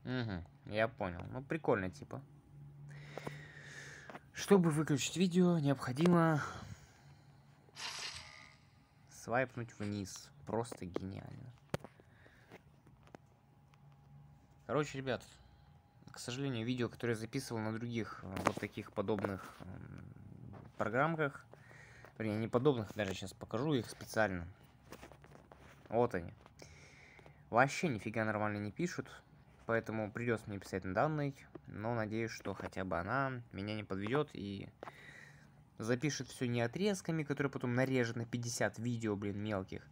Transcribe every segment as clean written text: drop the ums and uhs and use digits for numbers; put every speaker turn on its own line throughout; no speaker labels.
Угу, я понял. Ну, прикольно, типа. Чтобы выключить видео, необходимо свайпнуть вниз. Просто гениально. Короче, ребят, к сожалению, видео, которые я записывал на других вот таких подобных программках, вернее, не подобных, даже сейчас покажу их специально. Вот они. Вообще нифига нормально не пишут, поэтому придется мне писать на данной, но надеюсь, что хотя бы она меня не подведет и запишет все не отрезками, которые потом нарежет на 50 видео, блин, мелких,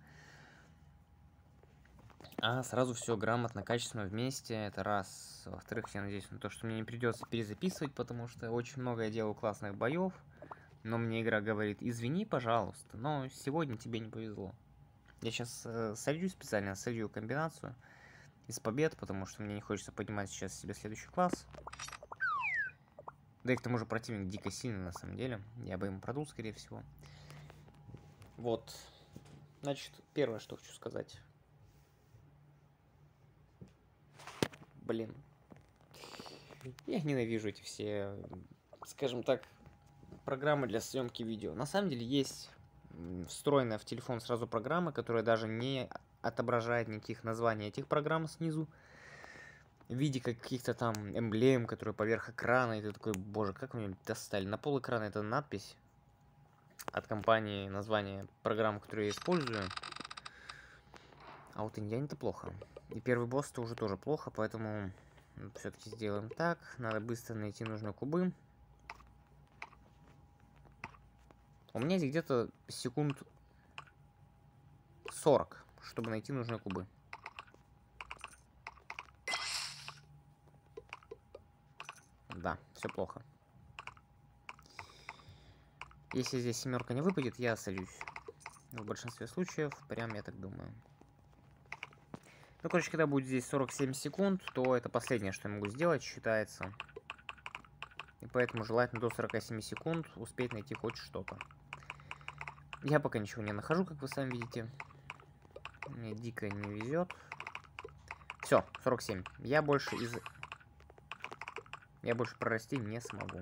а сразу все грамотно, качественно вместе. Это раз. Во-вторых, я надеюсь на то, что мне не придется перезаписывать, потому что очень много я делал классных боев, но мне игра говорит: извини, пожалуйста, но сегодня тебе не повезло. Я сейчас солью специально, солью комбинацию из побед, потому что мне не хочется поднимать сейчас себе следующий класс. Да и к тому же противник дико сильный на самом деле. Я бы ему продул, скорее всего. Вот. Значит, первое, что хочу сказать. Блин. Я ненавижу эти все, скажем так, программы для съемки видео. На самом деле есть встроенная в телефон сразу программа, которая даже не отображает никаких названий этих программ снизу. В виде каких-то там эмблем, которые поверх экрана. И ты такой: боже, как меня достали. На пол экрана это надпись от компании, название программы, которую я использую. А вот индиане-то плохо. И первый босс-то уже тоже плохо, поэтому все-таки сделаем так. Надо быстро найти нужные кубы. У меня есть где-то секунд 40, чтобы найти нужные кубы. Да, все плохо. Если здесь семерка не выпадет, я сольюсь. В большинстве случаев, прям я так думаю. Ну, короче, когда будет здесь 47 секунд, то это последнее, что я могу сделать, считается. И поэтому желательно до 47 секунд успеть найти хоть что-то. Я пока ничего не нахожу, как вы сами видите. Мне дико не везет. Все, 47. Я больше прорасти не смогу.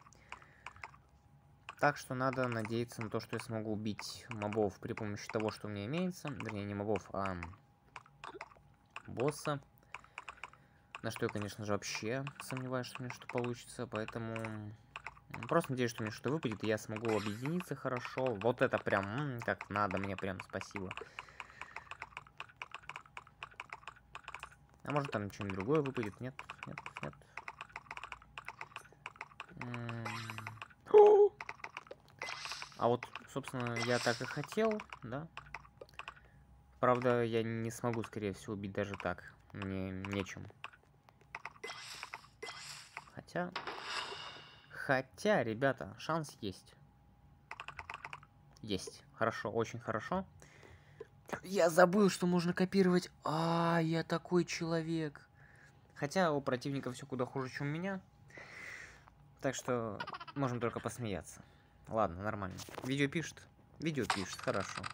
Так что надо надеяться на то, что я смогу убить мобов при помощи того, что у меня имеется. Вернее, не мобов, а босса. На что я, конечно же, вообще сомневаюсь, что у меня что получится. Поэтому просто надеюсь, что у меня что-то выпадет, и я смогу объединиться хорошо. Вот это прям как надо, мне прям спасибо. А может там что-нибудь другое выпадет? Нет, нет, нет. А вот, собственно, я так и хотел, да? Правда, я не смогу, скорее всего, убить даже так. Мне нечем. Хотя, ребята, шанс есть. Есть. Хорошо, очень хорошо. Я забыл, что можно копировать. Я такой человек. Хотя у противника все куда хуже, чем у меня. Так что можем только посмеяться. Ладно, нормально. Видео пишет? Видео пишет, хорошо.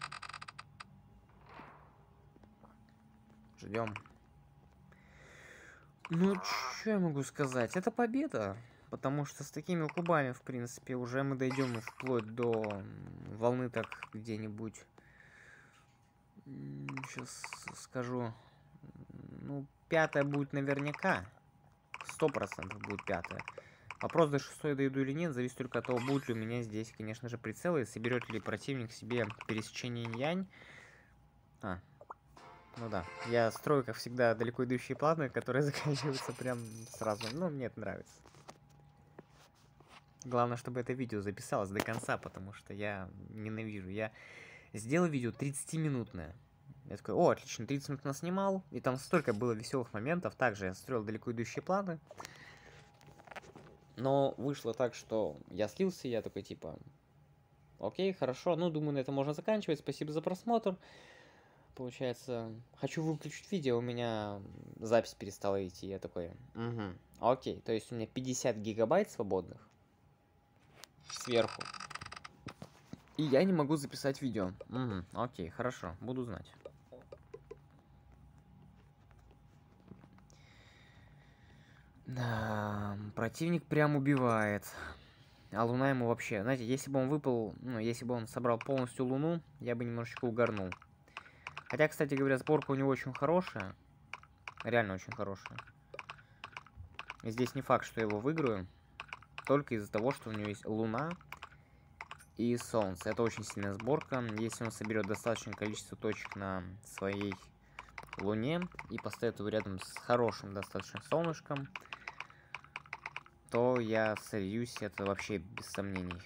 Ждем. Ну, что я могу сказать? Это победа. Потому что с такими кубами, в принципе, уже мы дойдем вплоть до волны так где-нибудь. Сейчас скажу. Ну, 5-я будет наверняка. 100% будет 5-я. Вопрос, до 6-й дойду или нет, зависит только от того, будет ли у меня здесь, конечно же, прицелы, и соберет ли противник себе пересечение инь-янь. Ну да. Я строю, как всегда, далеко идущие планы, которые заканчиваются прям сразу. Ну, мне это нравится. Главное, чтобы это видео записалось до конца, потому что я ненавижу. Я сделал видео 30-минутное. Я такой: о, отлично, 30 минут наснимал. И там столько было веселых моментов. Также я строил далеко идущие планы. Но вышло так, что я слился, я такой типа: окей, хорошо, ну, думаю, на этом можно заканчивать. Спасибо за просмотр. Получается, хочу выключить видео, у меня запись перестала идти. Я такой: угу, окей, то есть у меня 50 гигабайт свободных сверху. И я не могу записать видео. Угу, окей, хорошо, буду знать. Да, противник прям убивает. А луна ему вообще... Знаете, если бы он выпал... Ну, если бы он собрал полностью луну, я бы немножечко угорнул. Хотя, кстати говоря, сборка у него очень хорошая. Реально очень хорошая. И здесь не факт, что я его выиграю. Только из-за того, что у него есть луна и солнце. Это очень сильная сборка. Если он соберет достаточное количество точек на своей луне и поставит его рядом с хорошим достаточно солнышком, то я сольюсь, это вообще без сомнений.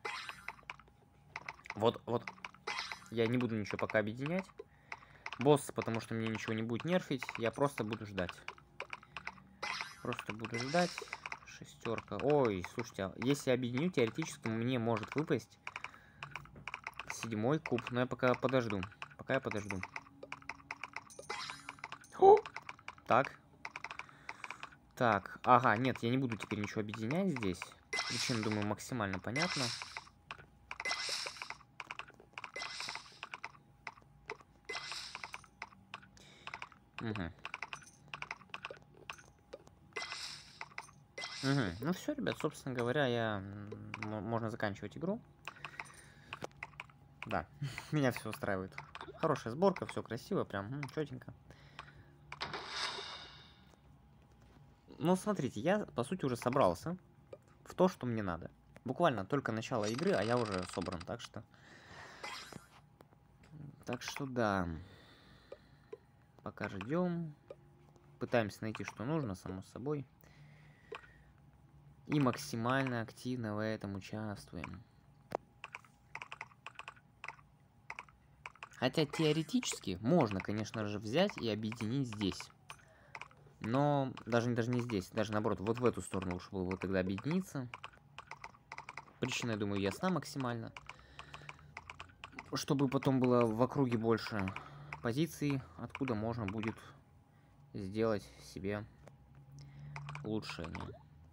Вот, я не буду ничего пока объединять. Босс, потому что мне ничего не будет нерфить, я просто буду ждать. Просто буду ждать. Шестерка. Ой, слушайте, а если объединю, теоретически мне может выпасть 7-й куб. Но я пока подожду. Пока я подожду. Так. Так, ага, нет, я не буду теперь ничего объединять здесь. Причина, думаю, максимально понятна. Угу. Угу. Ну все, ребят, собственно говоря, можно заканчивать игру. Да, меня все устраивает. Хорошая сборка, все красиво, прям четенько. Ну, смотрите, я, по сути, уже собрался в то, что мне надо. Буквально только начало игры, а я уже собран, так что... да. Пока ждем. Пытаемся найти, что нужно, само собой. И максимально активно в этом участвуем. Хотя теоретически можно, конечно же, взять и объединить здесь. Но даже не здесь, даже наоборот, вот в эту сторону лучше было бы тогда объединиться. Причина, я думаю, ясна максимально. Чтобы потом было в округе больше позиций, откуда можно будет сделать себе улучшение.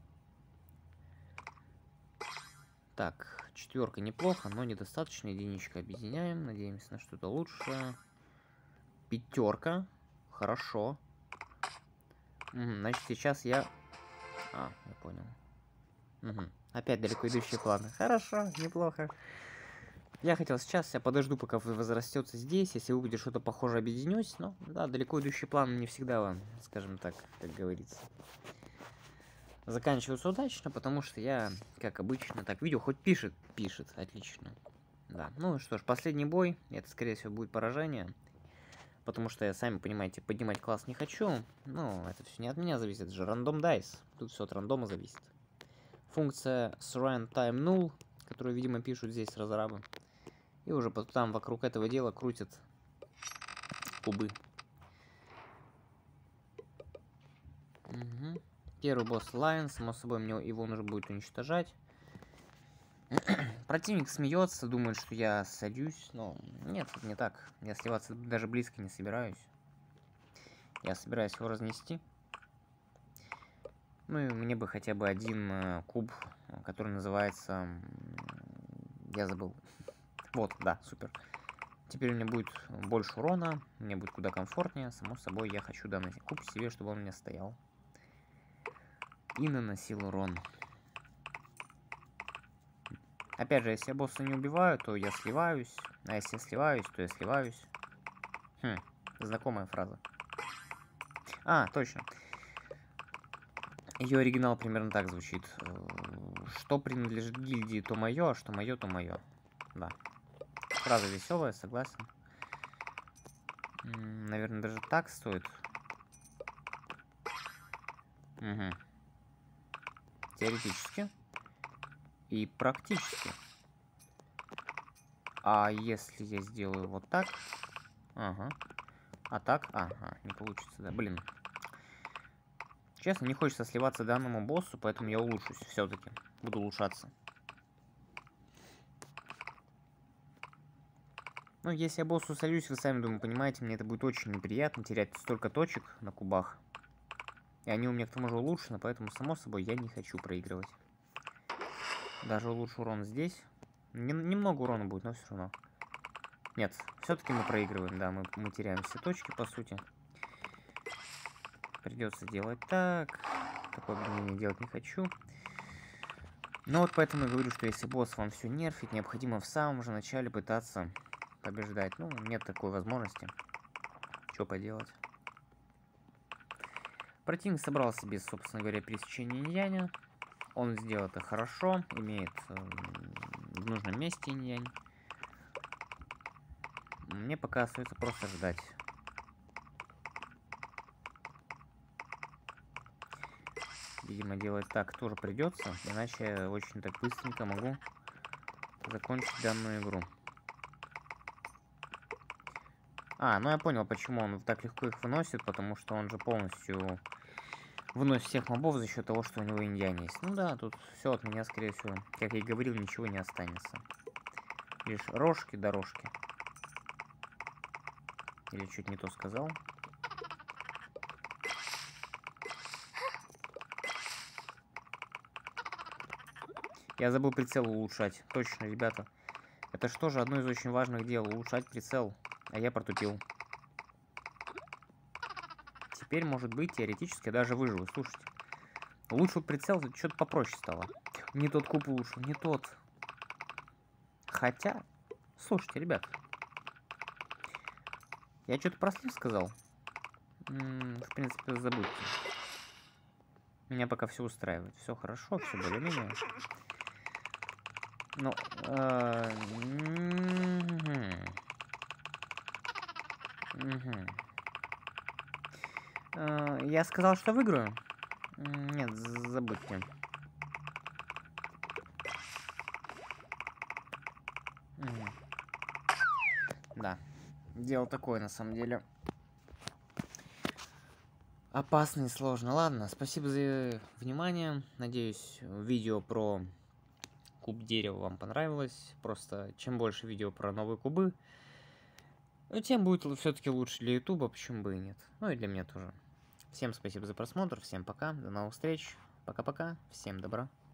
Так, четверка неплохо, но недостаточно. Единичка объединяем, надеемся на что-то лучшее. Пятерка, хорошо. Значит, сейчас я... А, я понял. Опять далеко идущие планы. Хорошо, неплохо. Я хотел сейчас, я подожду, пока возрастется здесь. Если увидит что-то похожее, объединюсь. Но, да, далеко идущие планы не всегда вам, скажем так, как говорится, заканчиваются удачно, потому что я, как обычно, так, видео хоть пишет, отлично. Да, ну что ж, последний бой, это, скорее всего, будет поражение. Потому что я, сами понимаете, поднимать класс не хочу. Ну, это все не от меня зависит, это же рандом дайс. Тут все от рандома зависит. Функция surround time null, которую, видимо, пишут здесь разрабы. И уже там вокруг этого дела крутят кубы. Угу. Первый босс Lion, само собой, мне его нужно будет уничтожать. Противник смеется, думает, что я сольюсь, но нет, не так. Я сливаться даже близко не собираюсь. Я собираюсь его разнести. Ну и мне бы хотя бы один куб, который называется... Я забыл. Вот, да, супер. Теперь у меня будет больше урона, мне будет куда комфортнее. Само собой, я хочу данный куб себе, чтобы он у меня стоял. И наносил урон. Опять же, если я босса не убиваю, то я сливаюсь. А если я сливаюсь, то я сливаюсь. Знакомая фраза. А, точно. Ее оригинал примерно так звучит. Что принадлежит гильдии, то мое, а что мое, то мое. Да. Фраза веселая, согласен. Наверное, даже так стоит. Угу. Теоретически. И практически. А если я сделаю вот так? Ага. А так? Ага, не получится, да. Блин. Честно, не хочется сливаться данному боссу, поэтому я улучшусь все-таки. Буду улучшаться. Ну, если я боссу солюсь, вы сами, думаю, понимаете, мне это будет очень неприятно терять столько точек на кубах. И они у меня к тому же улучшены, поэтому, само собой, я не хочу проигрывать. Даже улучшу урон здесь. Немного урона будет, но все равно. Нет, все-таки мы проигрываем, да, мы теряем все точки, по сути. Придется делать так, такое объединение делать не хочу. Но вот поэтому я говорю, что если босс вам все нерфит, необходимо в самом же начале пытаться побеждать. Ну, нет такой возможности. Что поделать? Противник собрал себе, собственно говоря, пересечение инь-яня. Он сделал это хорошо, имеет в нужном месте инь-янь. Мне пока остается просто ждать. Видимо, делать так тоже придется, иначе я очень так быстренько могу закончить данную игру. Ну я понял, почему он так легко их выносит, потому что он же полностью выносит всех мобов за счет того, что у него инь-янь есть. Ну да, тут все от меня, скорее всего, как я и говорил, ничего не останется. Лишь рожки-дорожки. Или чуть не то сказал. Я забыл прицел улучшать. Точно, ребята. Это что же одно из очень важных дел. Улучшать прицел. А я протупил. Теперь, может быть, теоретически я даже выживу. Слушайте. Улучшил прицел, что-то попроще стало. Не тот куб улучшил, не тот. Хотя... Слушайте, ребят. Я что-то про слив сказал. В принципе, забудьте. Меня пока все устраивает. Все хорошо, все более-менее. Ну, я сказал, что выиграю? Нет, забудьте. Да, дело такое на самом деле. Опасно и сложно. Ладно, спасибо за внимание. Надеюсь, видео про куб дерева вам понравилось. Просто чем больше видео про новые кубы, тем будет все-таки лучше для ютуба, почему бы и нет. Ну и для меня тоже. Всем спасибо за просмотр, всем пока, до новых встреч. Пока-пока, всем добра.